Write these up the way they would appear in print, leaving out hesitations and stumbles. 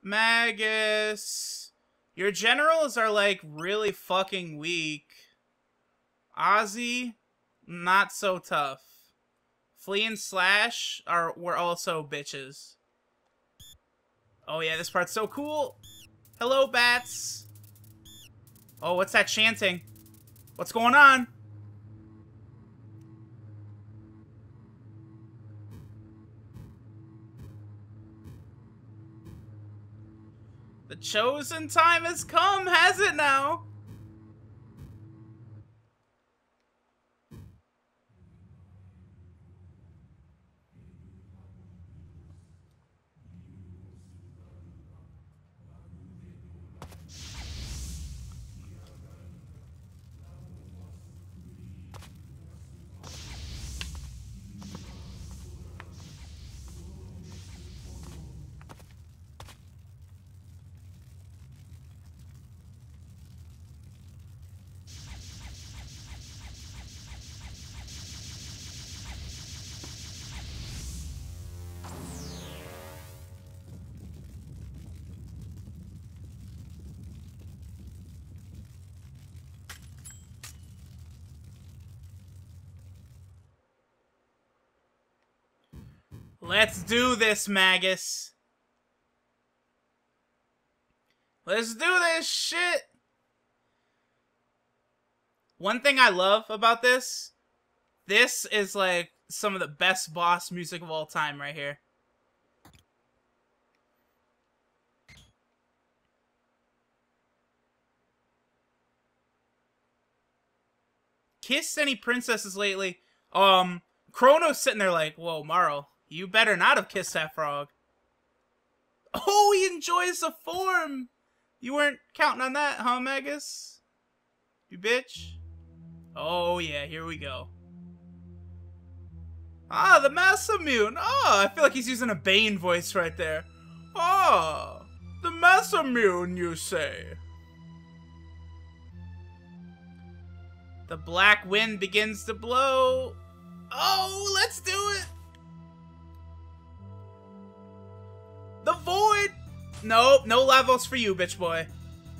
Magus. Your generals are, like, really fucking weak. Ozzy, not so tough. Flea and Slash were also bitches. Oh yeah, this part's so cool. Hello, bats. Oh, what's that chanting? What's going on? The chosen time has come, has it now? Let's do this, Magus. Let's do this shit. One thing I love about this is like some of the best boss music of all time right here. Kissed any princesses lately? Chrono's sitting there like, whoa, Marle, you better not have kissed that frog. Oh, he enjoys the form! You weren't counting on that, huh, Magus? You bitch? Oh, yeah, here we go. Ah, the Masamune! Oh, I feel like he's using a Bane voice right there. Ah, the Masamune, you say? The black wind begins to blow. Oh, let's do it! The void! Nope, no Lavos for you, bitch boy.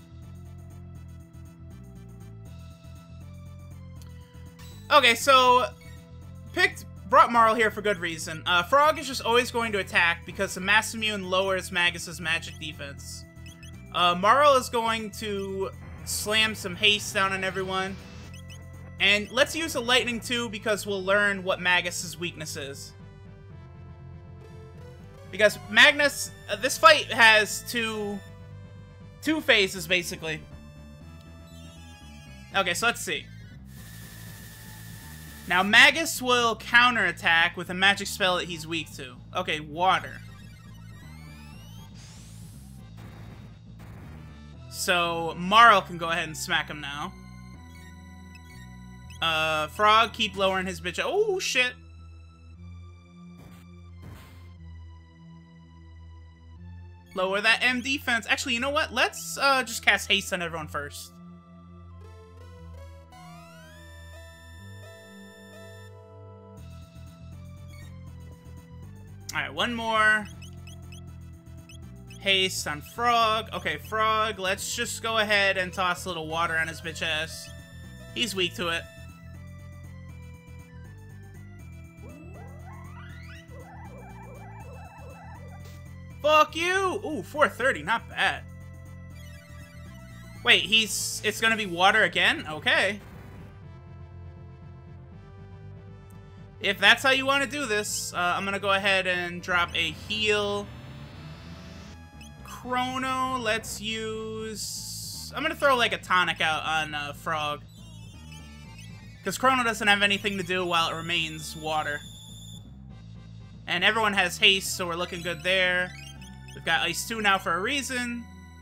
Okay, so brought Marle here for good reason. Frog is just always going to attack because the Masamune lowers Magus's magic defense. Marle is going to slam some haste down on everyone. And let's use a lightning too because we'll learn what Magus's weakness is. Because Magnus, this fight has two phases basically. Okay, so let's see. Now Magus will counterattack with a magic spell that he's weak to. Okay, water. So Marle can go ahead and smack him now. Frog, keep lowering his bitch. Oh, shit. Lower that M defense. Actually, you know what? Let's, just cast haste on everyone first. Alright, one more. Haste on Frog. Okay, Frog, let's just go ahead and toss a little water on his bitch ass. He's weak to it. Fuck you! Ooh, 430, not bad. Wait, it's gonna be water again? Okay. If that's how you want to do this, I'm gonna go ahead and drop a heal. Chrono, let's use... I'm gonna throw, like, a tonic out on Frog. Because Chrono doesn't have anything to do while it remains water. And everyone has haste, so we're looking good there. We've got Ice 2 now for a reason.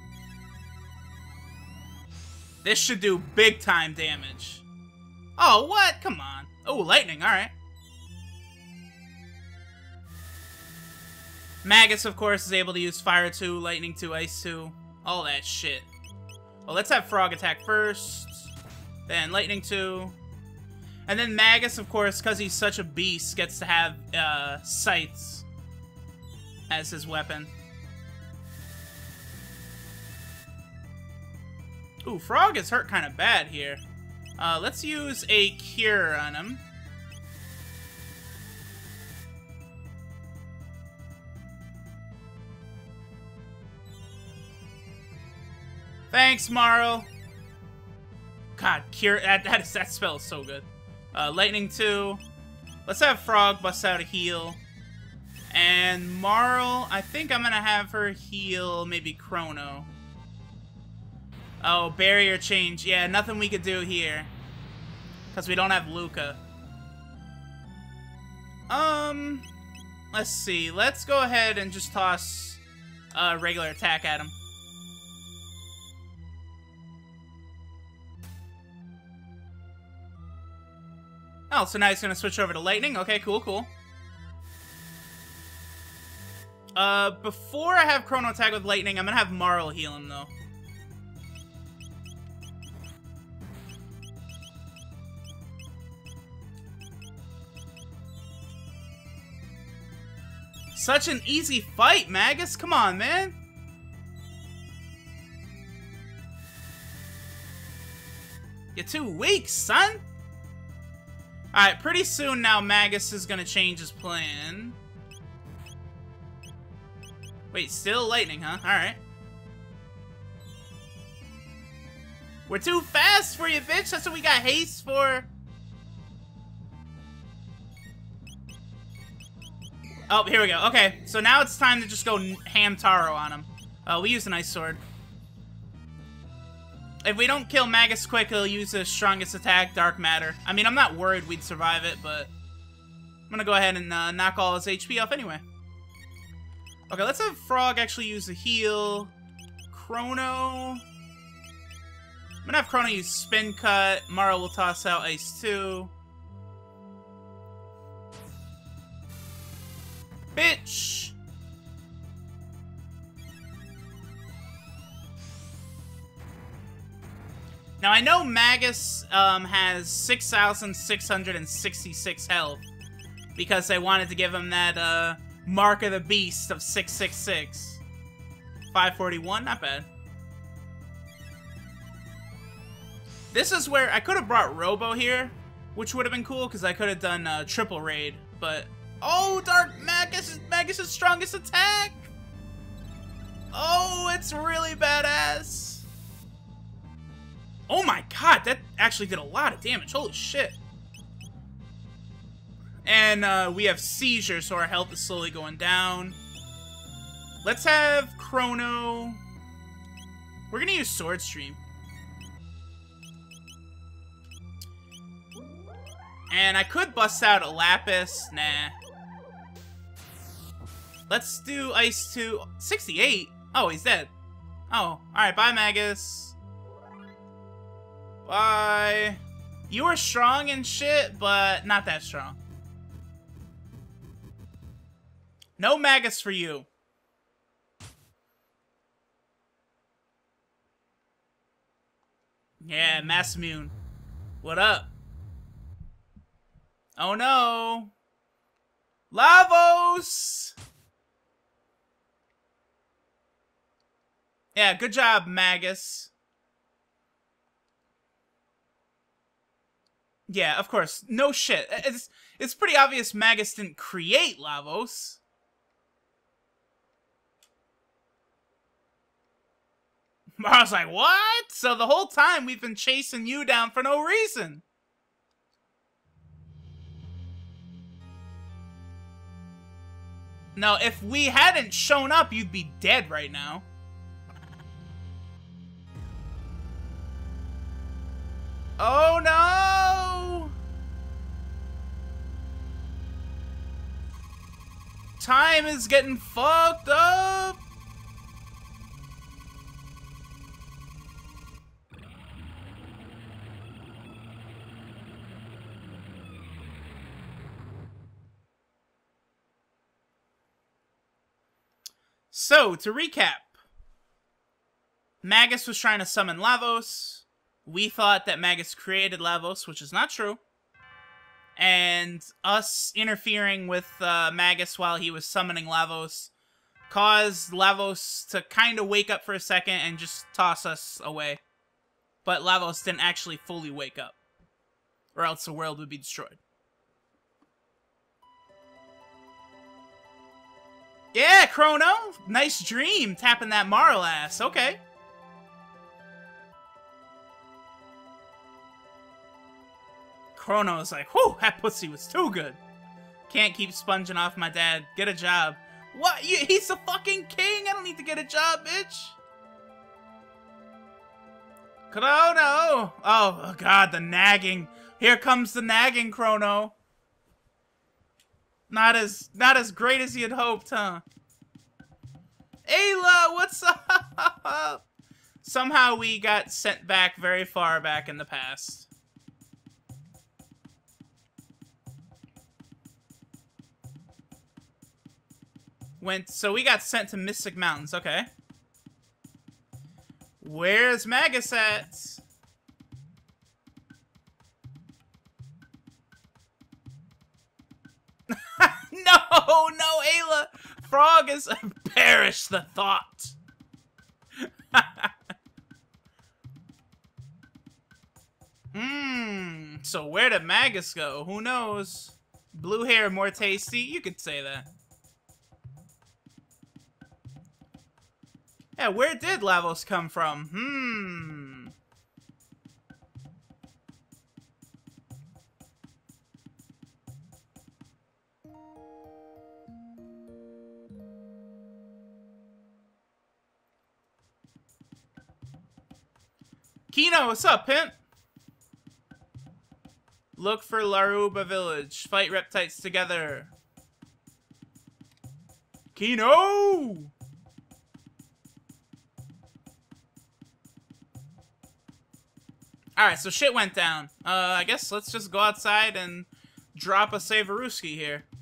This should do big time damage. Oh, what? Come on. Oh, lightning, alright. Magus, of course, is able to use Fire 2, Lightning 2, Ice 2. All that shit. Well, let's have Frog attack first. Then Lightning 2. And then Magus, of course, because he's such a beast, gets to have Scythes as his weapon. Ooh, Frog is hurt kind of bad here. Let's use a Cure on him. Thanks, Marl. God, Cure, that spell is so good. Lightning 2. Let's have Frog bust out a heal. And Marl, I think I'm gonna have her heal maybe Chrono. Oh, barrier change. Yeah, nothing we could do here. Because we don't have Luca. Let's see. Let's go ahead and just toss a regular attack at him. Oh, so now he's gonna switch over to Lightning? Okay, cool, cool. Before I have Chrono attack with Lightning, I'm gonna have Marl heal him, though. Such an easy fight, Magus. Come on, man. You're too weak, son. Alright, pretty soon now Magus is gonna change his plan. Wait, still Lightning, huh? Alright. We're too fast for you, bitch. That's what we got haste for. Oh, here we go. Okay, so now it's time to just go Hamtaro on him. We use an Ice Sword. If we don't kill Magus quick, he'll use his strongest attack, Dark Matter. I mean, I'm not worried we'd survive it, but I'm gonna go ahead and knock all his HP off anyway. Okay, let's have Frog actually use a heal. Chrono. I'm gonna have Chrono use Spin Cut. Marl will toss out Ice 2. Bitch! Now, I know Magus has 6,666 health because I wanted to give him that Mark of the Beast of 666. 541, not bad. This is where I could have brought Robo here, which would have been cool because I could have done triple raid, but... Oh, Dark Magus! Magus' strongest attack! Oh, it's really badass! Oh my god, that actually did a lot of damage. Holy shit. And we have Seizure, so our health is slowly going down. Let's have Chrono. We're gonna use Sword Stream. And I could bust out a Lapis. Nah. Let's do Ice 2. 68? Oh, he's dead. Oh, alright, bye, Magus. Bye. You were strong and shit, but not that strong. No Magus for you. Yeah, Masamune. What up? Oh no. Lavos! Yeah, good job, Magus. Yeah, of course. No shit. It's pretty obvious Magus didn't create Lavos. I was like, what? So the whole time we've been chasing you down for no reason. No, if we hadn't shown up, you'd be dead right now. Oh no! Time is getting fucked up! So, to recap, Magus was trying to summon Lavos. We thought that Magus created Lavos, which is not true. And us interfering with Magus while he was summoning Lavos caused Lavos to kind of wake up for a second and just toss us away. but Lavos didn't actually fully wake up, or else the world would be destroyed. Yeah, Chrono! Nice dream, tapping that Marl ass. Okay. Chrono's like, whew, that pussy was too good. Can't keep sponging off my dad. Get a job. What? He's the fucking king! I don't need to get a job, bitch! Chrono! Oh, God, the nagging. Here comes the nagging, Chrono. Not as great as you'd hoped, huh? Ayla, what's up? Somehow we got sent back very far back in the past. So we got sent to Mystic Mountains, okay. Where's Magus at? No, Ayla! Frog is... Perish the thought! So where did Magus go? Who knows? Blue hair more tasty? You could say that. Yeah, where did Lavos come from? Kino, what's up, pimp? Look for Laruba Village. Fight reptiles together. Kino! Alright, so shit went down. I guess let's just go outside and drop a Savaruski here.